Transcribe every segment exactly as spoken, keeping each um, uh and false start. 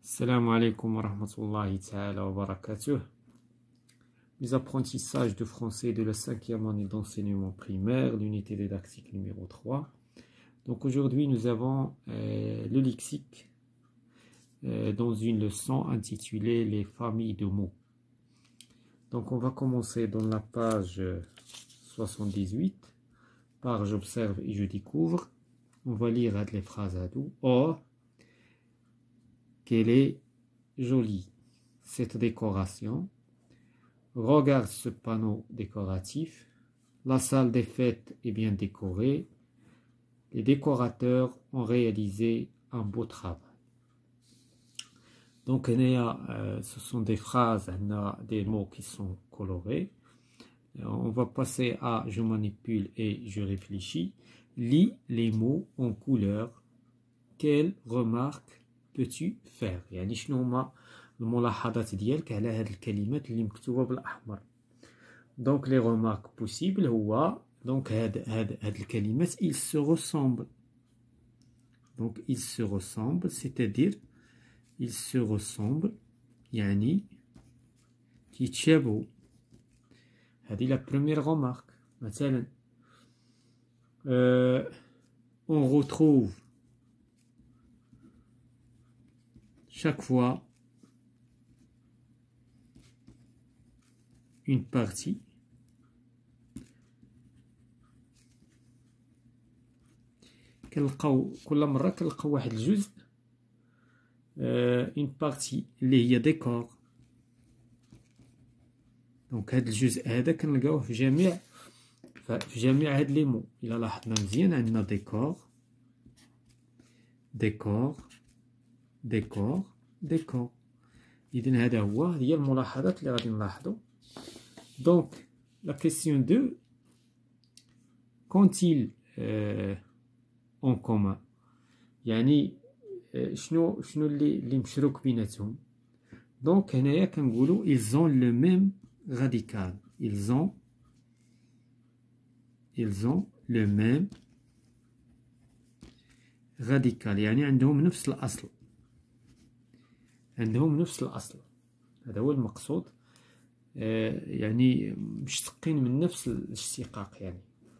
Salam alaikum wa rahmatullahi ta'ala wa barakatuh. Les apprentissages de français de la cinquième année d'enseignement primaire, l'unité didactique numéro trois. Donc aujourd'hui nous avons euh, le lexique euh, dans une leçon intitulée les familles de mots. Donc on va commencer dans la page soixante-dix-huit, par j'observe et je découvre. On va lire les phrases à dos. Oh, qu'elle est jolie cette décoration. Regarde ce panneau décoratif. La salle des fêtes est bien décorée. Les décorateurs ont réalisé un beau travail. Donc, euh, ce sont des phrases, des mots qui sont colorés. On va passer à je manipule et je réfléchis. Lis les mots en couleur. Quelle remarque peux-tu faire؟ يعني شنو هما الملاحظات ديالك على هاد الكلمات اللي مكتوبة بالأحمر. Donc les remarques possibles هو donc هاد هاد هاد الكلمات ils se ressemblent. Donc ils se ressemblent, c'est-à-dire ils se ressemblent يعني كيتشابهوا. هذه la première remarque. مثلا euh, on retrouve chaque fois une partie كنلقاو كل مرة كنلقاو واحد الجزء une partie اللي هي ديكور. دونك هاد الجزء هذا كنلقاوه في جميع في جميع هاد لي مو. إلا لاحظنا مزيان عندنا ديكور ديكور ديكور ديكور. إذن هذا هو هي الملاحظات اللي غادي نلاحظو. دونك لا كيسيون دو كونتيل اون كومان يعني شنو شنو اللي اللي مشروك بيناتهم. دونك هنايا كنقولوا ils ont le même radical. ils ont ils ont le même radical يعني عندهم نفس الأصل. عندهم نفس الأصل. هذا هو المقصود. آه يعني مشتقين من نفس الاشتقاق يعني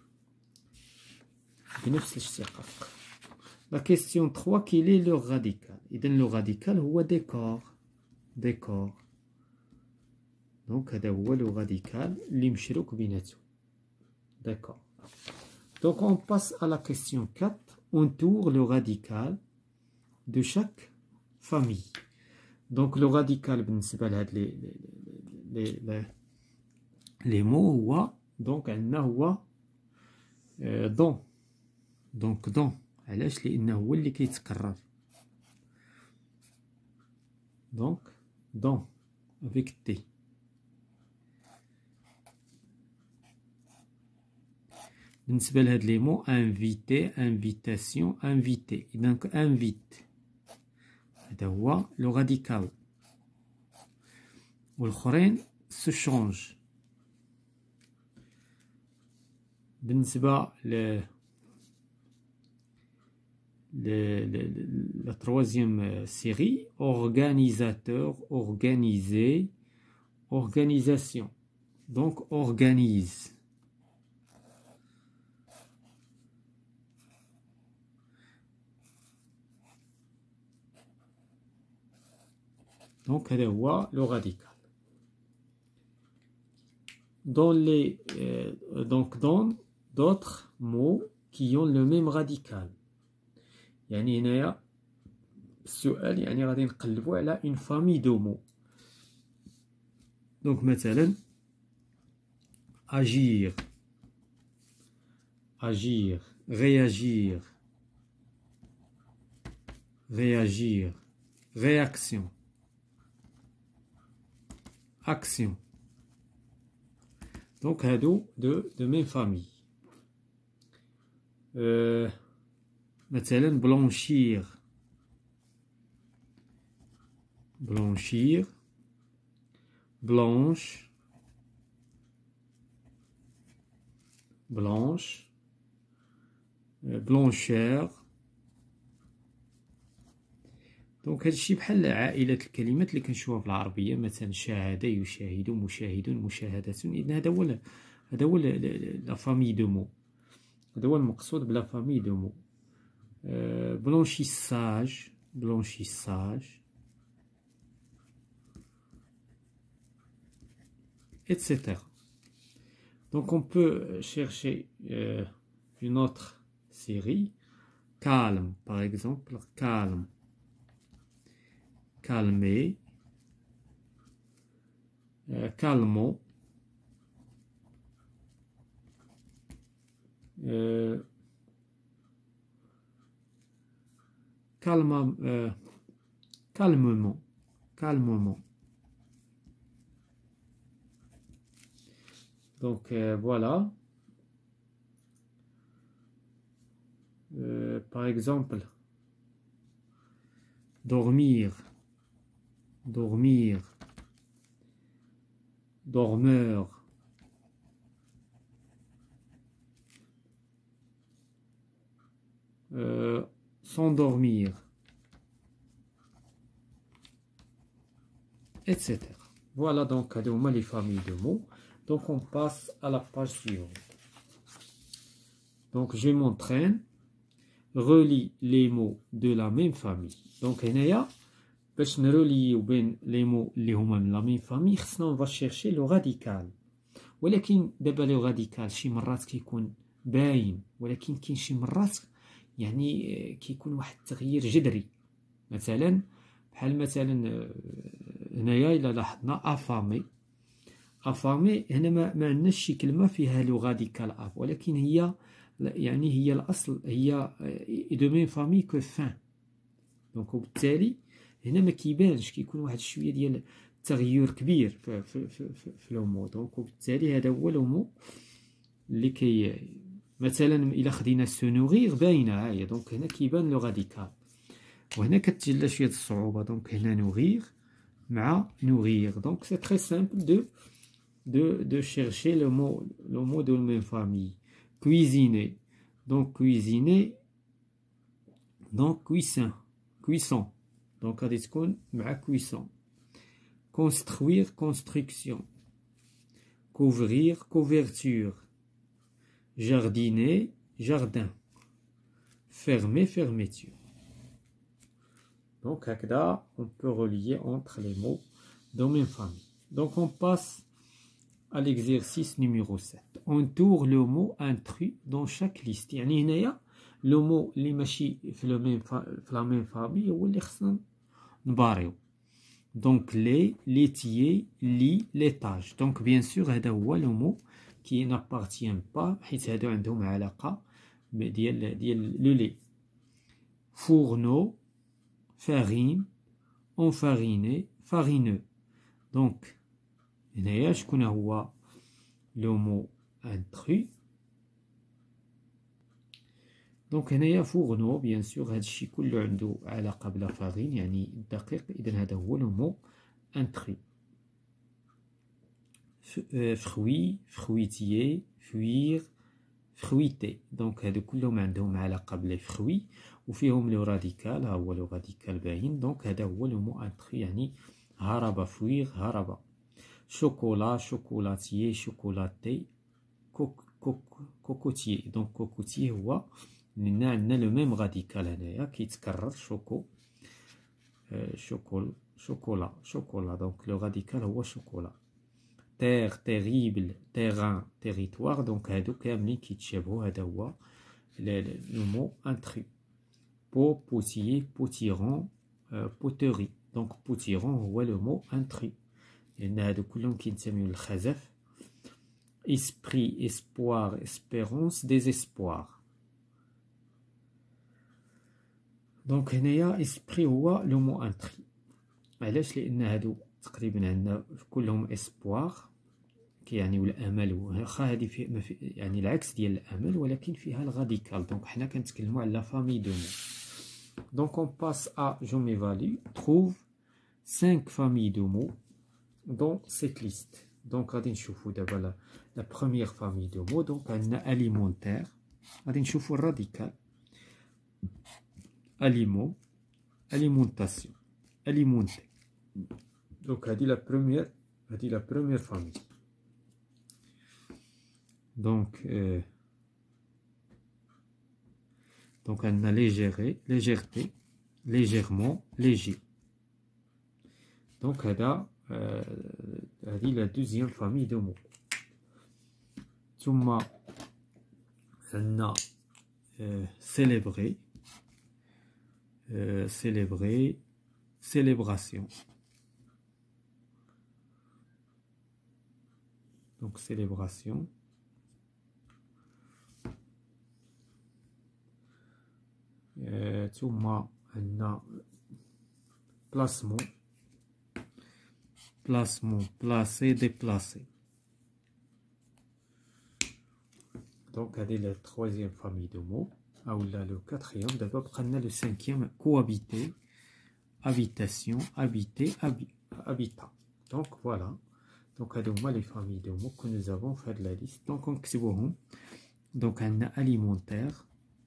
بنفس الاشتقاق. لا كيسيون ثلاثة كيل est le radical. إذن لو راديكال هو ديكور ديكور. دونك هذا هو لو راديكال اللي مشروك بيناتهم. داكور. دونك on passe à la question quatre. On tourne le radical de chaque famille. دونك لو راديكال بالنسبة لهاد لي لي لي لي مو هو دونك عندنا هو دون. دونك دون علاش؟ لأنه هو اللي كيتكرر. دونك دون افيك تي. بالنسبة لهاد لي مو انفيتي انفيتاسيون انفيتي. دونك انفيت هذا هو لو راديكال. والآخرين سو شونج. بالنسبة ل la troisième série, organisateur, organiser, organisation. Donc organise. Donc هذا هو le radical. Dans les euh, donc dans d'autres mots qui ont le même radical. يعني هنايا السؤال يعني غادي نقلبو على une famille de mots. donc مثلا agir agir réagir réagir réaction action. donc هادو de de même famille. euh, مثلا blanchir blanchir blanche blanche blancheur دونك هادشي بحال عائلة الكلمات اللي كنشوفوها في العربية، مثلا شاهد، يشاهد، مشاهد، مشاهدة. إذن هذا هو هذا هو لا فامي دو مو، هذا هو المقصود بلا فامي دو مو. بلونشيساج، بلونشيساج et cetera. Donc on peut chercher euh, une autre série. Calme, par exemple, calme, calmer, euh, calmons, euh, calme, euh, calmement, calmement. Donc euh, voilà. Euh, par exemple, dormir, dormir, dormeur, euh, s'endormir, et cetera. Voilà donc les familles de mots. Donc on passe à la page suivante. Donc je m'entraîne, relie les mots de la même famille. Donc هنايا باش نروليو بين les mots اللي هما من la même famille خصنا on va chercher le radical. ولكن دابا لو راديكال شي مرات كيكون باين، ولكن كاين شي مرات يعني كيكون واحد التغيير جذري. مثلا بحال مثلا هنايا الا لاحظنا افامي، افامي هنا ما, ما عندناش شي كلمه فيها لو راديكال اف، ولكن هي يعني هي الاصل هي دو ميم فامي كو فان. دونك وبالتالي هنا ما كيبانش، كيكون واحد شويه ديال التغير كبير في في في, في, في لومو. دونك وبالتالي هذا هو لومو اللي كي مثلا الا خدينا سونوغيغ باينه ها هي. دونك هنا كيبان لو راديكال، وهنا كتجلى شويه الصعوبه. دونك هنا نوغيغ مع نوغيغ. دونك سي تري سامبل دو de de chercher le mot le mot de la même famille. Cuisiner, donc cuisiner, donc cuisson, cuisson. Donc غادي تكون مع cuisson. Construire, construction. Couvrir, couverture. Jardiner, jardin. Fermer, fermeture. Donc هكذا on peut relier entre les mots de la même famille. Donc on passe à l'exercice numéro sept. On tourne le mot intrus dans chaque liste. يعني هنايا لو مو اللي ماشي في لو ميم في لا ميم فامي هو اللي خصنا نباريو. دونك لي ليتيي لي ليطاج. دونك بيان سور هذا هو لو مو كي نابارتيان با، حيت هادو عندهم علاقه ديال ديال لو لي. فورنو، فارين، انفاريني، فارينو. دونك هنايا شكون هو لو مو انترو؟ دونك هنايا فورنو بيان سور هادشي كله عنده علاقه بلا فارين يعني الدقيق، اذا هذا هو لو مو انترو. فخوي، فخويتيي، فوير، فخويتي. دونك هادو كلهم عندهم علاقه بلي فخوي وفيهم لو راديكال، ها هو لو راديكال باين. دونك هذا هو لو مو انترو يعني هرب، فوير، هرب. شوكولا، شوكولاتيي، شوكولاتي، كوك كوك كوكوتيي. دونك كوكوتيي هو لأن عندنا لو ميم راديكال هنايا كيتكرر. شوكو، شوكول، شوكولا، شوكولا. دونك لو راديكال هو شوكولا. تيغ، تيريبل، تيغان، تيريتوار. دونك هادو كاملين كيتشابهو. هذا هو لو مو انترو. بو، بوتيي، بوتيرون، بوتوري. دونك بوتيرون هو لو مو انترو لأن هادو كلهم كينتميو للخزف. اسبري، اسبوار، اسبيرونس، ديزيسبوار. دونك هنايا اسبري هو لو مو انتري. علاش؟ لأن هادو تقريبا عندنا كلهم اسبوار كيعنيو الأمل، واخا هادي في يعني العكس ديال الأمل ولكن فيها الغاديكال. دونك حنا كنتكلمو على لا فامي دو مو. دونك اون باس ا جو ميفالي. تروف cinq familles de mots dans cette liste. Donc غادي نشوفو دابا la première famille de mots. donc عندنا alimentaire، غادي نشوفو الراديكال aliment، alimentation, alimenter. Donc, elle dit la première, elle dit la première famille. Donc, euh, donc elle a légèreté, légèreté, légèrement, léger. Donc, elle a, euh, elle dit la deuxième famille de mots. ثم elle a euh, célébré, euh, célébrer, célébration. Donc, célébration. ثم عندنا placement, placement, placer, déplacer. Donc, elle est la troisième famille de mots. Ou là, le quatrième. D'abord, on a le cinquième, cohabiter, habitation, habiter, habi, habitat. Donc, voilà. Donc, on a les familles de mots que nous avons fait de la liste. Donc, on écrit. Donc, on a alimentaire,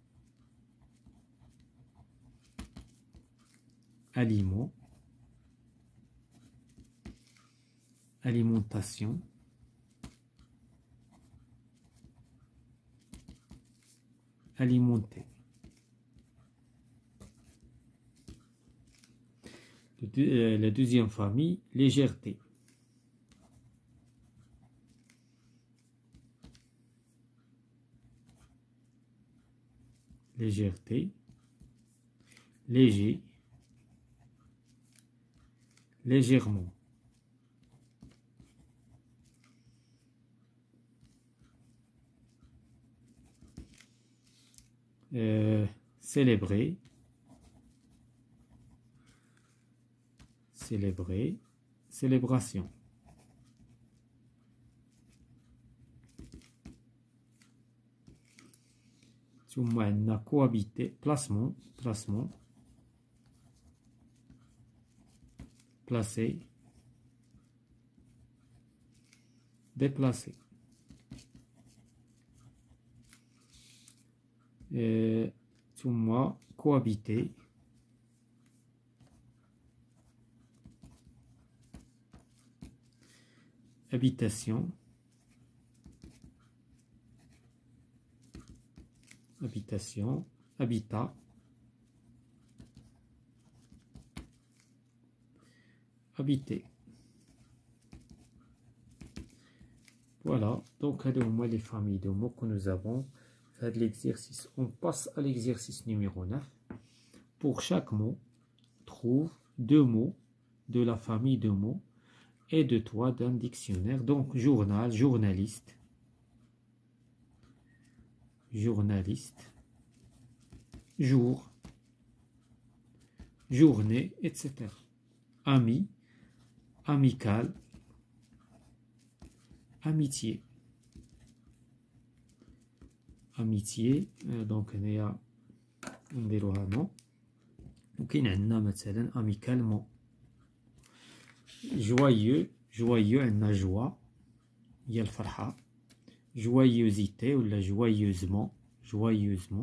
aliment, alimentation, alimenter. Le deux, euh, la deuxième famille, légèreté. Légèreté, léger, légèrement. Euh, célébrer, célébrer, célébration. ثم عندنا cohabiter, placement, placement, placer, déplacer. Et ثم cohabiter, habitation, habitation, habitat, habiter. Voilà, donc à moi les familles de mots que nous avons fait de l'exercice. On passe à l'exercice numéro neuf. Pour chaque mot, trouve deux mots de la famille de mots et de toi d'un dictionnaire. Donc journal, journaliste, journaliste, jour, journée, et cetera. Ami, amical, amitié. Amitié, donc il y a نديروها non. وكاين عندنا مثلا amicalement. Joyeux, joyeux عندنا joie هي الفرحة. Joyeuseté ou la joyeusement, joyeusement.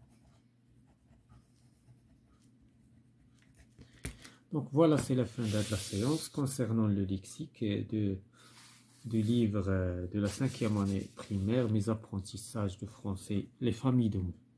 Donc voilà, c'est la fin de la séance concernant le lexique de, du livre de la cinquième année primaire, mes apprentissages de français, les familles de mots.